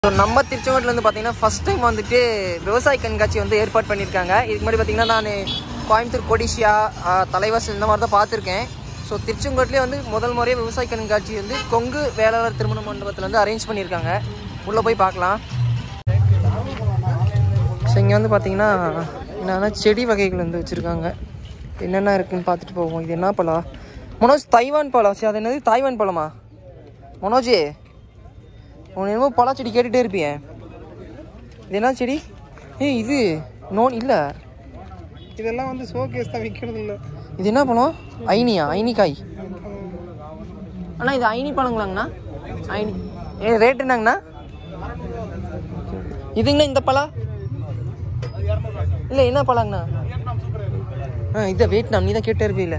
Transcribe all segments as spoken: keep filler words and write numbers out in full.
So நம்ம திருச்செங்கோட்டில் வந்து பார்த்தீங்கன்னா ஃபஸ்ட் டைம் வந்துட்டு விவசாய கண்காட்சி வந்து ஏற்பாடு பண்ணியிருக்காங்க. இதுக்கு முன்னாடி பார்த்தீங்கன்னா நான் கோயம்புத்தூர் கொடிஷியா தலைவாசல் இந்த மாதிரி தான் பார்த்துருக்கேன். ஸோ திருச்செங்கோட்டிலே வந்து முதல் முறையாக விவசாய கண்காட்சி வந்து கொங்கு வேளாளர் திருமண மண்டபத்தில் வந்து அரேஞ்ச் பண்ணியிருக்காங்க. உள்ளே போய் பார்க்கலாம். ஸோ இங்கே வந்து பார்த்தீங்கன்னா என்னென்னா செடி வகைகள் வந்து வச்சுருக்காங்க. என்னென்ன இருக்குதுன்னு பார்த்துட்டு போவோம். இது என்ன பழம்? மனோஜ், தைவான் பழம். சரி, அது என்னது தாய்வான் பழமா? மனோஜ், உன் என்னமோ பழம் செடி கேட்டுகிட்டே இருப்பிய. இது என்ன செடி? ஏய், இது நோன் இல்லை, இதெல்லாம் வந்து ஷோகேஸ் தான், விற்கிறது இல்லை. இது என்ன பழம்? ஐனியா? ஐனிக்காய். அண்ணா இது ஐனி பழங்களாங்கண்ணா? ஐனி ஏ ரேட் என்னங்கண்ணா? இதுங்கண்ணா இந்த பழம் இல்லை, என்ன பழங்கண்ணா? ஆ இதை வியட்நாம். நீ தான் கேட்டே இருப்பீல்ல.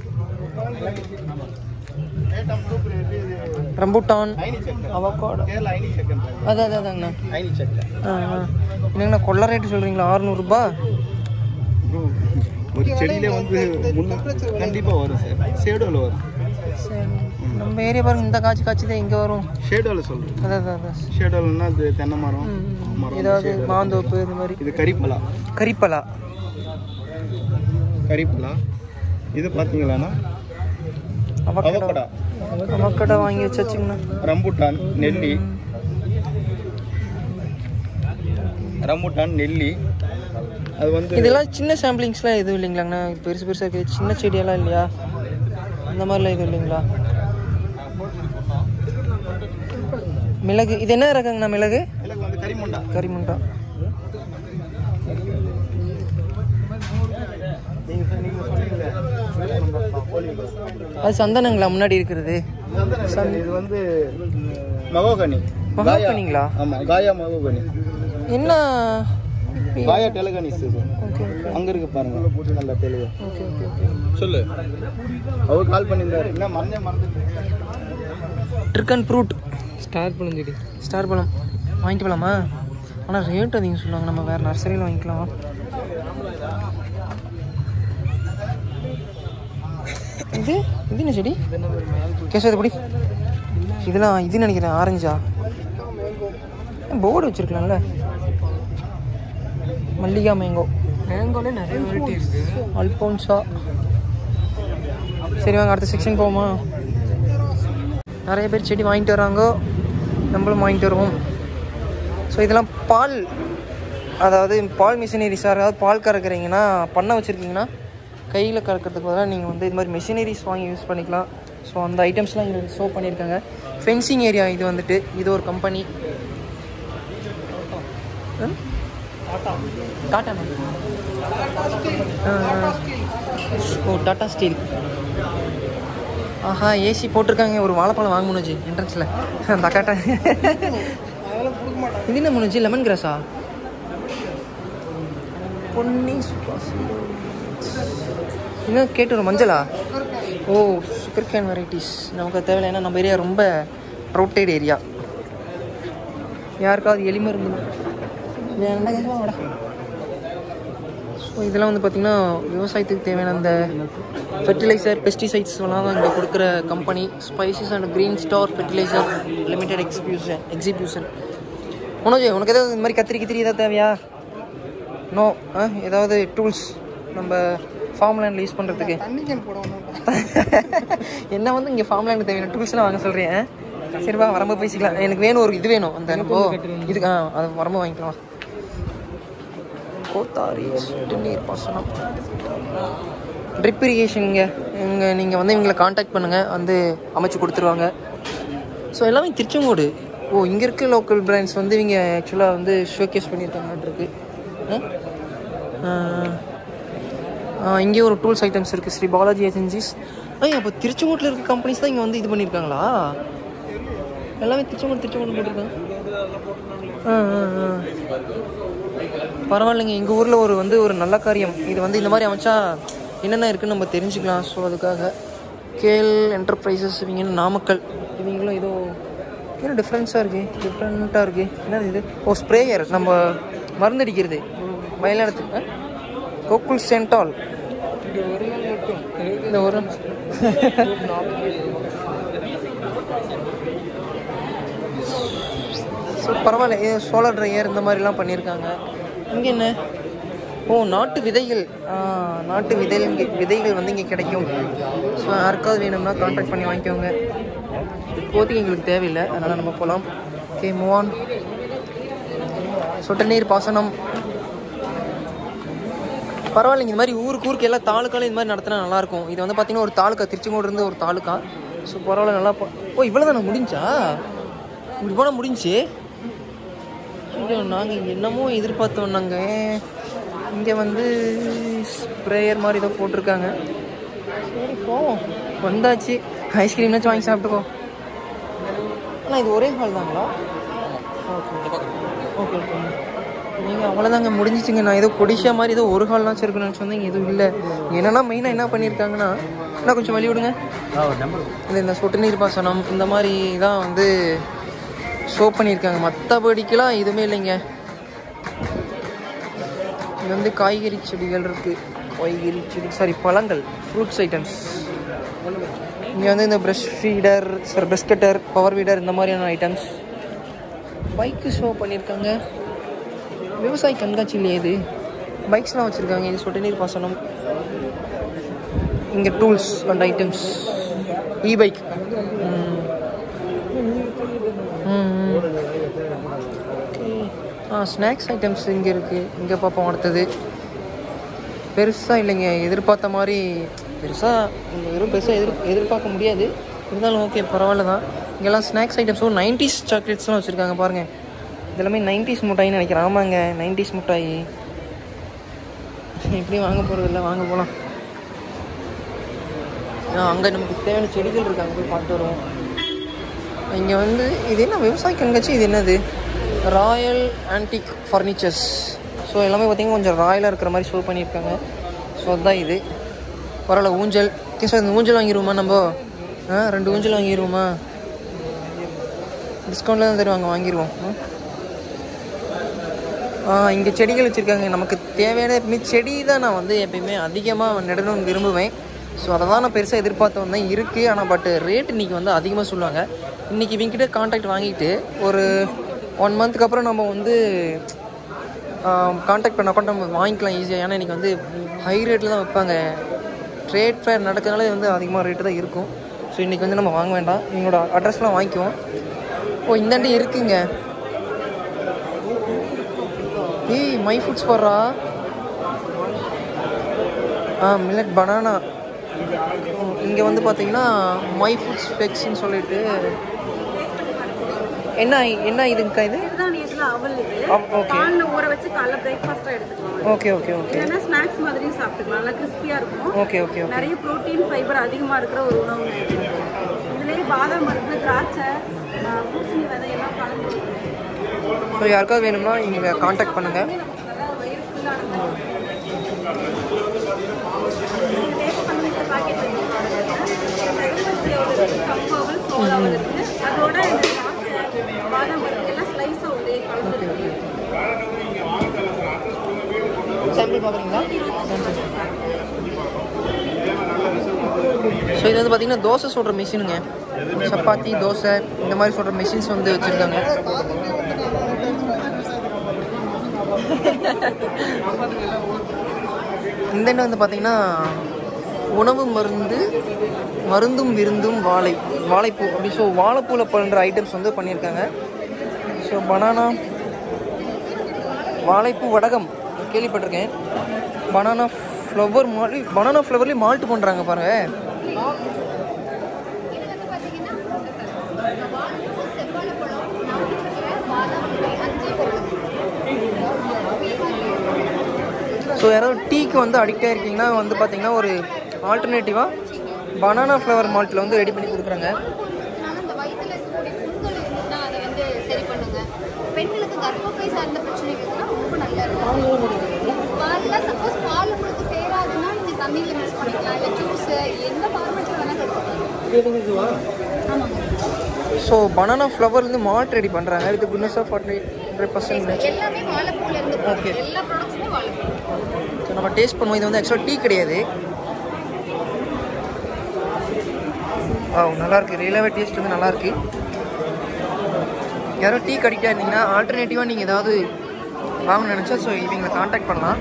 Rambutan, avocado. அதான் அதான் அதாங்கண்ணா. ஆ ஆ என்னங்கண்ணா கொள்ளை ரேட்டு சொல்கிறீங்களா? அறுநூறுபா ஒரு செடியிலே வந்து கண்டிப்பாக வரும் சார். ஷேடோவில் வரும். சரி, நம்ம ஏரியா பாருங்க, இந்த காய்ச்சி காய்ச்சி தான் இங்கே வரும். ஷேடோவில் சொல்கிறேன். அதான் அதான் அதான் ஷேடோவில்னா அது தென்னை மரம், மரம் ஏதாவது மாந்தோப்பு இது மாதிரி. இது கரிப்பலா. கரிப்பலா கரிப்பலா இது பார்த்தீங்களாண்ணா அவகோடா. அவகோடா வாங்கி வச்சுங்கண்ணா. ரம்பூட்டான், நெல்லி. ரம்பூட்டான், நெல்லி. அது வந்து இதெல்லாம் சின்ன சாம்பிளிங்ஸ்லாம் எதுவும் இல்லைங்களாங்கண்ணா? பெருசு பெருசாக இருக்குது சின்ன செடியெல்லாம் இல்லையா? இந்த மாதிரிலாம் எதுவும் இல்லைங்களா? மிளகு இது என்ன ரகங்கண்ணா? மிளகு வந்து கரிமுண்டா. கரிமுண்டா. அது சந்தனங்களா முன்னாடி இருக்கிறது? இது வந்து மகோகனி. மகோகனிங்களா? ஆமாம், காயா மகோகனி. என்ன காயா டெலகனிஸ். அங்கே இருக்கு பாருங்க, நல்ல தெளிவா. ஓகே ஓகே ஓகே சொல்லு. அவர் கால் பண்ணியிருந்தாரு. என்ன மறந்தே மறந்து ட்ரிக்கன் ஃப்ரூட். ஸ்டார் பழம் செடி. ஸ்டார் பழம் வாங்கிட்டு போகலாமா? ஆனால் ரேட் அதிகம் சொல்லுவாங்க. நம்ம வேறு நர்சரியில் வாங்கிக்கலாம். இது இது என்ன செடி? கேசவதப்படி இதெல்லாம் இது நினைக்கிறேன். ஆரஞ்சா? போர்டு வச்சுருக்கலாம்ல. மல்லிகா மேங்கோ. மேங்கோலே நிறைய வெரைட்டி இருக்குது. அல்போன்சா. சரி வாங்க அடுத்த செக்ஷன் போவோமா? நிறைய பேர் செடி வாங்கிட்டு வராங்க, நம்மளும் வாங்கிட்டு வருவோம். ஸோ இதெல்லாம் பால், அதாவது பால் மிஷினரிஸ். யாராவது பால் கறக்குறீங்கன்னா, பண்ணை வச்சுருக்கீங்கன்னா கையில் கறக்கிறதுக்கு பதிலாக நீங்கள் வந்து இது மாதிரி மிஷினரிஸ் வாங்கி யூஸ் பண்ணிக்கலாம். ஸோ அந்த ஐட்டம்ஸ்லாம் இங்கே ஷோ பண்ணியிருக்காங்க. ஃபென்சிங் ஏரியா இது வந்துட்டு. இது ஒரு கம்பெனி. டாட்டா. ஓ டாட்டா ஸ்டீல். ஆஹா, ஏசி போட்டிருக்காங்க. ஒரு வாழைப்பழம் வாங்க முடிஞ்சு என்ட்ரன்ஸில் அந்த அக்காட்டா. இது என்ன முடிஞ்சு? லெமன் கிராஸா? பொன்னி சுப்பாசி. இன்னும் கேட்டு ஒரு மஞ்சளா? ஓ சுகர் கேன் வெரைட்டிஸ். நமக்கு தேவையில்லை, ஏன்னா நம்ம ஏரியா ரொம்ப ப்ரௌட்டட் ஏரியா. யாருக்காவது எலி மருந்து வேணா கேட்கலாம். ஸோ இதெல்லாம் வந்து பார்த்திங்கன்னா விவசாயத்துக்கு தேவையான அந்த ஃபெர்டிலைசர், பெஸ்டிசைட்ஸ்லாம் தான் இங்கே கொடுக்குற company. Spices and green star fertiliser limited exhibition exhibition Manoj, உனக்கு எதாவது இந்த மாதிரி கத்திரி கித்திரி எதாவது தேவையா? நோ. ஆ ஏதாவது டூல்ஸ் நம்ம ஃபார்ம் லேண்டில் யூஸ் பண்ணுறதுக்கு? என்ன வந்து இங்கே ஃபார்ம் லேண்டுக்கு தேவையான டூல்ஸ்லாம் வாங்க சொல்கிறேன். சரிப்பா, வரம்பு பேசிக்கலாம். எனக்கு வேணும், ஒரு இது வேணும். அந்த எனக்கு இதுக்கு ஆ அது வரம்பு வாங்கிக்கலாம். கோத்தாரி நீர் பாசனம், ட்ரிப் இரிகேஷனுங்க. இங்கே நீங்கள் வந்து இவங்களை காண்டாக்ட் பண்ணுங்கள், வந்து அமைச்சு கொடுத்துருவாங்க. ஸோ எல்லாமே திருச்செங்கோடு. ஓ இங்கே இருக்க லோக்கல் பிராண்ட்ஸ் வந்து இவங்க ஆக்சுவலாக வந்து ஷோகேஸ் பண்ணியிருக்காங்கன்ட்டு. இங்கே ஒரு டூல்ஸ் ஐட்டம்ஸ் இருக்குது. ஸ்ரீ பாலாஜி ஏஜென்சிஸ். ஐயா, அப்போ திருச்செங்கோட்டில் இருக்க கம்பெனிஸ் தான் இங்கே வந்து இது பண்ணியிருக்காங்களா? எல்லாமே திருச்செங்கோடு திருச்செங்கோடு போட்டிருக்காங்க. ஆ ஆ ஆ பரவாயில்லைங்க. எங்கள் ஊரில் ஒரு வந்து ஒரு நல்ல காரியம். இது வந்து இந்த மாதிரி அமைச்சா என்னென்ன இருக்குதுன்னு நம்ம தெரிஞ்சுக்கலாம். ஸோ அதுக்காக கேஎல் என்டர்பிரைசஸ் இவங்க நாமக்கல். இவங்களும் ஏதோ என்ன டிஃப்ரென்ஸாக இருக்குது, டிஃப்ரெண்ட்டாக இருக்குது. என்னது இது? ஓ ஸ்ப்ரேயர், நம்ம மருந்தடிக்கிறது மயிலாடுறதுக்கு. கோகுல் சென்டால். இந்த ஒரு ஸோ பரவாயில்ல, சோலார் ட்ரையர் இந்த மாதிரிலாம் பண்ணியிருக்காங்க. இங்கே என்ன? ஓ, நாட்டு விதைகள். நாட்டு விதைகள் இங்கே விதைகள் வந்து இங்கே கிடைக்கும். ஸோ யாருக்காவது வேணும்னா கான்டாக்ட் பண்ணி வாங்கிக்கோங்க. இப்போதைக்கு எங்களுக்கு தேவையில்லை, அதனால் நம்ம போகலாம். Okay, move on. சொட்டு நீர் பாசனம் பரவாயில்லைங்க. இந்த மாதிரி ஊருக்கு ஊருக்கு எல்லா தாலுக்காலும் இந்த மாதிரி நடத்தினா நல்லாயிருக்கும். இது வந்து பார்த்திங்கன்னா ஒரு தாலுக்கா, திருச்செங்கோடு இருந்து ஒரு தாலுக்கா. ஸோ பரவாயில்ல, நல்லா போ. ஓ, இவ்வளோ தானே முடிஞ்சா? இப்படி போனால் முடிஞ்சு. நாங்கள் என்னமோ எதிர்பார்த்தோம். நாங்கள் இங்கே வந்து ஸ்ப்ரேயர் மாதிரி ஏதோ போட்டிருக்காங்க. சரி போவோம், வந்தாச்சு. ஐஸ்கிரீம்னாச்சும் வாங்கி சாப்பிட்டுக்கோ. ஆனால் இது ஒரே ஹால் தாங்களா? Okay okay okay. நீங்கள் அவ்வளோதாங்க, முடிஞ்சிச்சுங்க. நான் ஏதோ கொடிஷா மாதிரி ஏதோ ஒரு ஹால்னாச்சும் இருக்குன்னு சொன்னீங்க, எதுவும் இல்லை. என்னென்னா மெயினாக என்ன பண்ணியிருக்காங்கன்னா, என்ன கொஞ்சம் வழி விடுங்க. இல்லை, இந்த சொட்டு நீர் பாசனம் இந்த மாதிரி தான் வந்து ஷோ பண்ணியிருக்காங்க. மற்றபடிக்கெலாம் எதுவுமே இல்லைங்க. இங்கே வந்து காய்கறி செடிகள் இருக்குது. காய்கறி செடி சாரி பழங்கள், ஃப்ரூட்ஸ் ஐட்டம்ஸ். இங்கே வந்து இந்த brush feeder, sir brush cutter, power weeder இந்த மாதிரியான ஐட்டம்ஸ். பைக்கு ஷோ பண்ணியிருக்காங்க. விவசாய கண்காட்சி இல்லையே இது. பைக்ஸ்லாம் வச்சுருக்காங்க. இது சொட்டு நீர் பாசனம். இங்கே tools and items, e bike. ஆ, ஸ்நாக்ஸ் ஐட்டம்ஸ் இங்கே இருக்குது. இங்கே பார்ப்போம். அடுத்தது பெருசாக இல்லைங்க, எதிர்பார்த்த மாதிரி பெருசாக வெறும் பெருசாக எதிர் எதிர்பார்க்க முடியாது. இருந்தாலும் ஓகே, பரவாயில்ல தான். இங்கெல்லாம் ஸ்நாக்ஸ் ஐட்டம்ஸோ நைன்டிஸ் சாக்லேட்ஸ்லாம் வச்சுருக்காங்க பாருங்கள். இதெல்லாமே நைன்டிஸ் மிட்டாயின்னு நினைக்கிறேன். ஆமாங்க, நைன்டிஸ் மிட்டாய். இப்படியும் வாங்க போகிறது இல்லை, வாங்க போகலாம். அங்கே நமக்கு தேவையான செடிகள் இருக்குது, அங்கே போய் பார்த்துட்டு வருவோம். இங்கே வந்து இது என்ன விவசாய கண்காட்சி? இது என்னது? Royal antique furnitures. ஸோ எல்லாமே பார்த்திங்கன்னா கொஞ்சம் ராயலாக இருக்கிற மாதிரி ஷோ பண்ணியிருக்காங்க. ஸோ அதுதான் இது. பரவாயில்ல. ஊஞ்சல். ஓகே சார், இந்த ஊஞ்சல் வாங்கிடுவோமா நம்ம? ஆ, ரெண்டு ஊஞ்சல் வாங்கிடுவோமா? டிஸ்கவுண்ட்டில் தான் தருவாங்க, வாங்கிடுவோம். ஆ, இங்கே செடிகள் வச்சுருக்காங்க. நமக்கு தேவையான எப்பவுமே செடி தான் நான் வந்து எப்பயுமே அதிகமாக நடணும்னு விரும்புவேன். ஸோ அதை தான் நான் பெருசாக எதிர்பார்த்து வந்தேன். இருக்குது, ஆனால் பட் ரேட் இன்றைக்கி வந்து அதிகமாக சொல்லுவாங்க. இன்றைக்கி இவங்ககிட்ட கான்டாக்ட் வாங்கிட்டு ஒரு ஒன் மந்த்துக்கு அப்புறம் நம்ம வந்து கான்டாக்ட் பண்ண கூட நம்ம வாங்கிக்கலாம் ஈஸியாக. ஏன்னா இன்றைக்கி வந்து ஹை ரேட்டில் தான் வைப்பாங்க. ட்ரேட் ஃபேர் நடக்கிறதுனால வந்து அதிகமாக ரேட்டு தான் இருக்கும். ஸோ இன்றைக்கி வந்து நம்ம வாங்க வேண்டாம், எங்களோட அட்ரஸ்லாம் வாங்கிக்குவோம். ஓ, இந்தாண்டி இருக்குங்க. ஏய், மை ஃபுட்ஸ் போடுறா. ஆ, மில்லட் பனானா. இங்கே வந்து பார்த்தீங்கன்னா மை ஃபுட்ஸ் பெக்ஸ்ன்னு சொல்லிட்டு என்ன என்ன இதுங்கக்கா இது? Okay okay okay okay. Snacks மாதிரியும் சாப்பிட்டுக்கலாம், நல்லா கிறிஸ்பியாக இருக்கும். Okay okay okay. நிறைய ப்ரோட்டீன் ஃபைபர் அதிகமாக இருக்கிற ஒரு உணவு. இதுலேயே பாதாம் இருக்குது, திராட்சை, பூசணி விதை எல்லாம் கலந்து. ஸோ யாருக்காவது வேணும்னா இங்கே கான்டாக்ட் பண்ணுங்கள். அதோட பாதாம் பருப்பு எல்லாம் ஸ்லைஸாக உள்ளே கலந்து. சாம்பிள் பார்க்குறீங்களா? ஸோ இது வந்து பார்த்தீங்கன்னா தோசை சுடுற மிஷினுங்க. சப்பாத்தி, தோசை இந்த மாதிரி சுடுற மிஷின்ஸ் வந்து வச்சுருக்காங்க. இந்த எண்ணெய் வந்து பார்த்தீங்கன்னா உணவு மருந்து மருந்தும் விருந்தும் வாழை வாழைப்பூ அப்படி. ஸோ வாழைப்பூவில் பண்ணுற ஐட்டம்ஸ் வந்து பண்ணியிருக்காங்க. ஸோ பனானா வாழைப்பூ வடகம் கேள்விப்பட்டிருக்கேன். பனானா ஃப்ளவர் மாதிரி, பனானா ஃப்ளவர்லேயும் மால்ட்டு பண்ணுறாங்க பாருங்கள். ஸோ யாராவது டீக்கு வந்து அடிக்ட் ஆகிருக்கீங்கன்னா வந்து பார்த்தீங்கன்னா ஒரு ஆல்டர்னேட்டிவாக பனானா ஃப்ளவர் மால்ட்டில் வந்து ரெடி பண்ணி கொடுக்குறாங்க. பெண்களுக்கு கர்ப்பப்பை சார்ந்த பிரச்சனைகள்லாம் ரொம்ப நல்லா இருக்கும். பாலில் சப்போஸ் பால் உங்களுக்கு சேராதுன்னா நீங்கள் தண்ணியில் மிக்ஸ் பண்ணிக்கலாம், இல்லை ஜூஸ் எந்த ஃபார்மேட்டில் வேணால். ஆமாம். ஸோ பனானா ஃப்ளவர்லேருந்து மால்ட் ரெடி பண்ணுறாங்க. With goodness of forty hundred percent எல்லாமே வாழைப்பூலேருந்து. ஓகே, எல்லா ப்ராடக்ட்ஸுமே வாழைப்பூ. ஸோ நம்ம டேஸ்ட் பண்ணுவோம். இது வந்து ஆக்சுவலாக டீ கிடையாது. ஆ, நல்லாயிருக்கு. ரியலாகவே டேஸ்ட் வந்து நல்லாயிருக்கு. யாரோ டீ கடிக்காக இருந்தீங்கன்னா ஆல்டர்னேட்டிவாக நீங்கள் ஏதாவது வாங்கணும்னு நினச்சா ஸோ இவங்களை காண்டாக்ட் பண்ணலாம்.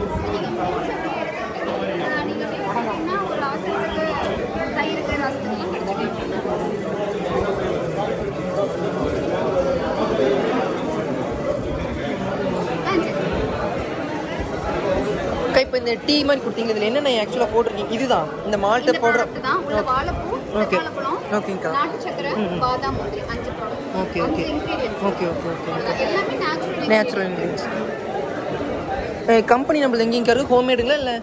இப்போ இந்த டீ மாதிரி கொடுத்தீங்க, இதில் என்னென்ன ஆக்சுவலாக போட்டிருக்கீங்க? இதுதான் இந்த மால்ட்டை போடுற. ஓகே ஓகேங்கக்கா. Okay okay okay okay okay natural ingredients. Company நம்மளது எங்கேங்க இருக்குது? ஹோம்மேடுங்களா இல்லை?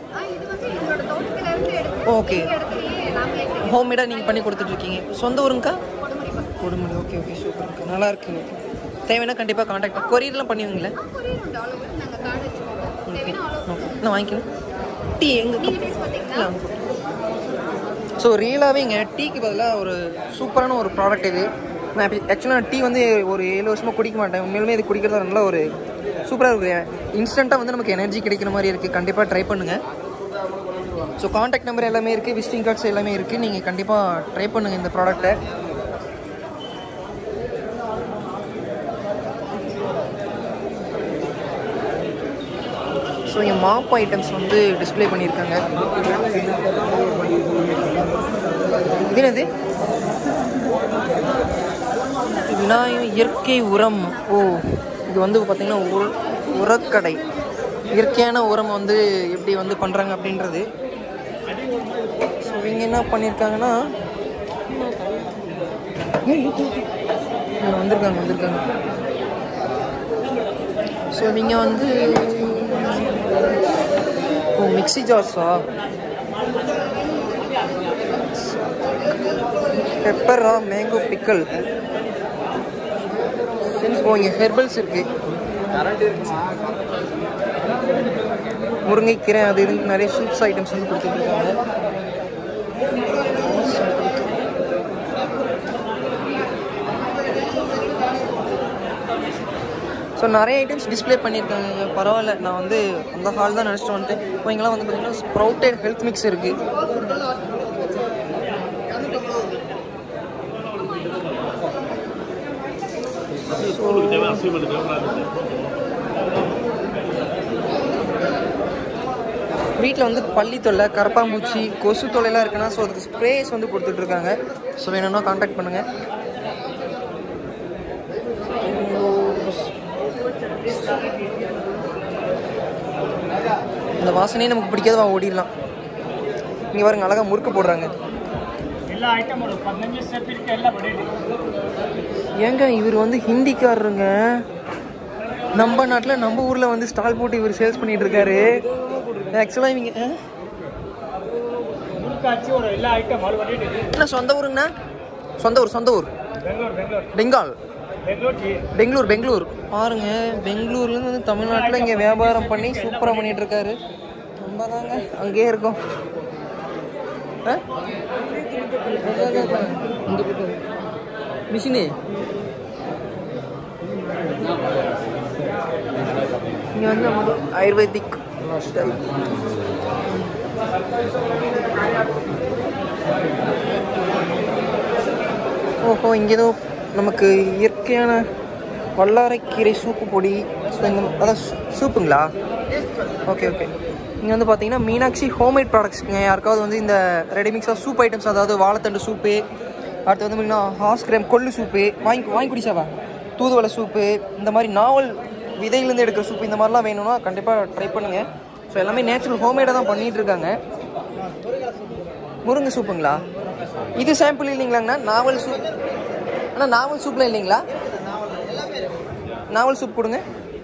ஓகே ஹோம்மேடாக நீங்கள் பண்ணி கொடுத்துட்ருக்கீங்க. சொந்த ஊருங்கக்கா? கொடுமுடி. ஓகே ஓகே சூப்பர்க்கா, நல்லா இருக்குங்க. தேவைன்னா கண்டிப்பாக காண்டாக்ட் பண்ணி கொரியர்லாம் பண்ணுவீங்களா? நான் வாங்கிக்கணும். டீ எங்கே? ஸோ ரியலாகவே இங்கே டீக்கு பதிலாக ஒரு சூப்பரான ஒரு ப்ராடக்ட் இது. நான் ஆக்சுவலாக டீ வந்து ஒரு ஏழு வருஷமாக குடிக்க மாட்டேன். உண்மையிலுமே இது குடிக்கிறது நல்லா ஒரு சூப்பராக இருக்குது. இன்ஸ்டண்ட்டாக வந்து நமக்கு எனர்ஜி கிடைக்கிற மாதிரி இருக்குது. கண்டிப்பாக ட்ரை பண்ணுங்கள். ஸோ காண்டாக்ட் நம்பர் எல்லாமே இருக்குது, விசிட்டிங் கார்ட்ஸ் எல்லாமே இருக்குது. நீங்கள் கண்டிப்பாக ட்ரை பண்ணுங்கள் இந்த ப்ராடக்ட்டை. ஸோ இங்கே மாப் ஐட்டம்ஸ் வந்து டிஸ்பிளே பண்ணியிருக்காங்க. இது என்னது? விநாயகம் இயற்கை உரம். ஓ, இது வந்து பார்த்திங்கன்னா உர உரக்கடை. இயற்கையான உரம் வந்து எப்படி வந்து பண்ணுறாங்க அப்படின்றது. ஸோ இவங்க என்ன பண்ணியிருக்காங்கன்னா வந்திருக்காங்க வந்திருக்காங்க ஸோ இவங்க வந்து ஓ மிக்ஸி ஜார்ஸா, பெப்பரா, மேங்கோ பிக்கல், ஓ இங்கே ஹெர்பல்ஸ் இருக்குது, முருங்கைக்கீரை, அது இது நிறைய சூப்ஸ் ஐட்டம்ஸ் வந்து கொடுத்துட்ருக்காங்க. ஸோ நிறைய ஐட்டம்ஸ் டிஸ்பிளே பண்ணியிருக்காங்க. பரவாயில்ல, நான் வந்து அந்த ஹால் தான் நினச்சிட்டு வந்துட்டேன். இப்போ இங்கெல்லாம் வந்து பார்த்திங்கன்னா ஸ்ப்ரவுட்டட் ஹெல்த் மிக்ஸ் இருக்குது. வீட்டில் வந்து பள்ளி தொல்லை, கரப்பாம்பூச்சி, கொசு தொல்லைலாம் இருக்குன்னா ஸோ அதுக்கு ஸ்ப்ரேஸ் வந்து கொடுத்துட்ருக்காங்க. ஸோ வேணும்னா கான்டாக்ட் பண்ணுங்கள். இந்த வாசனையே நமக்கு பிடிக்காத ஓடிடலாம். இங்கே பாருங்க அழகாக முறுக்கு போடுறாங்க. ஏங்க இவர் வந்து ஹிந்திக்காரருங்க. நம்ம நாட்டில் நம்ம ஊரில் வந்து ஸ்டால் போட்டு இவர் சேல்ஸ் பண்ணிட்டு இருக்காரு. ஆக்சுவலாக இவங்க என்ன சொந்த ஊருங்கண்ணா? சொந்த ஊர் சொந்த ஊர் பெங்கால் பெங்களூர் பெங்களூர் பாருங்க. பெங்களூர்லேருந்து வந்து தமிழ்நாட்டில் இங்கே வியாபாரம் பண்ணி சூப்பராக பண்ணிட்டு இருக்காரு. நம்ம தாங்க அங்கேயே இருக்கோம். மிஷினு இங்கே வந்து நமக்கு ஆயுர்வேதிக் ஸ்டைல். ஓஹோ, இங்கே ஏதோ நமக்கு இயற்கையான வல்லாரைக்கீரை சூப்பு பொடி. அதான் சூப்புங்களா? Okay okay. இங்கே வந்து பார்த்தீங்கன்னா மீனாட்சி ஹோம்மேட் ப்ராடக்ட்ஸுங்க. யாருக்காவது வந்து இந்த ரெடிமிக்ஸாக சூப் ஐட்டம்ஸ், அதாவது வாழைத்தண்டு சூப்பு, அடுத்து வந்து பார்த்திங்கன்னா ஹார்ஸ் கிராம் கொள்ளு சூப்பு, வாங்கி வாங்கி குடிச்சாவா, தூதுவளை சூப்பு, இந்த மாதிரி நாவல் விதையிலேருந்து எடுக்கிற சூப்பு, இந்த மாதிரிலாம் வேணும்னா கண்டிப்பாக ட்ரை பண்ணுங்கள். ஸோ எல்லாமே நேச்சுரல் ஹோம்மேடாக தான் பண்ணிகிட்டு இருக்காங்க. முருங்கை சூப்புங்களா? இது சாம்பிள் இல்லைங்களாங்கண்ணா? நாவல் சூப். ஆனால் நாவல் சூப்லாம் இல்லைங்களா? நாவல் சூப் கொடுங்க.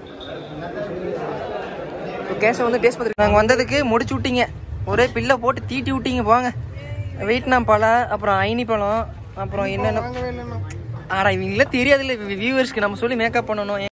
கேஸை வந்து டேஸ்ட் பார்த்துருக்கு. நாங்கள் வந்ததுக்கு முடிச்சு விட்டீங்க, ஒரே பில்லை போட்டு தீட்டி விட்டீங்க. போங்க. வெயிட்நாம் பழம், அப்புறம் ஐனி பழம், அப்புறம் என்னென்ன. ஆடா இவங்களே தெரியாதுல்ல வியூவர்ஸ்க்கு நம்ம சொல்லி மேக்கப் பண்ணணும்.